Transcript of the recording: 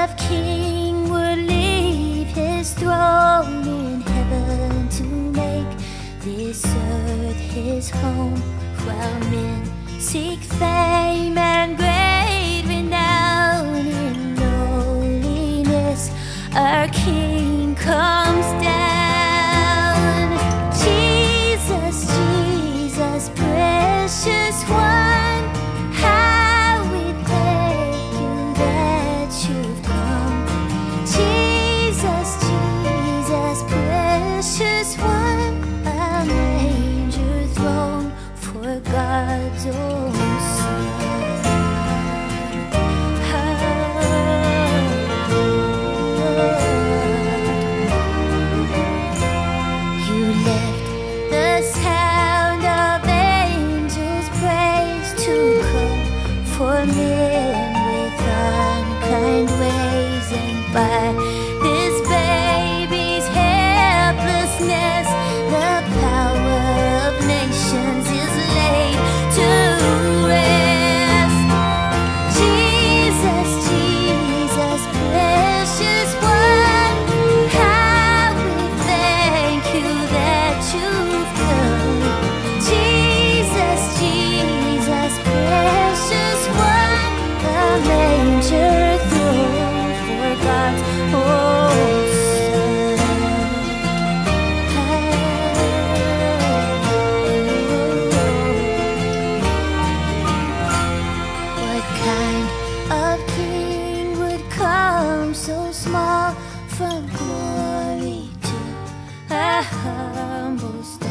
of king would leave his throne in heaven to make this earth his home, while men seek fame and great renown. In lowliness our king comes down. Jesus, Jesus, precious one, how we thank you that you've come. Jesus, Jesus, precious one, a manger throne for God's own Son. You left the sound of angels' praise to come for men with unkind ways, and by this baby's helplessness the power of nations is laid to rest. Jesus, Jesus, precious one, how we thank you that you've come. Jesus, Jesus, precious one, the manger throne for God's own Son. What kind of king would come so small from glory to a humble state?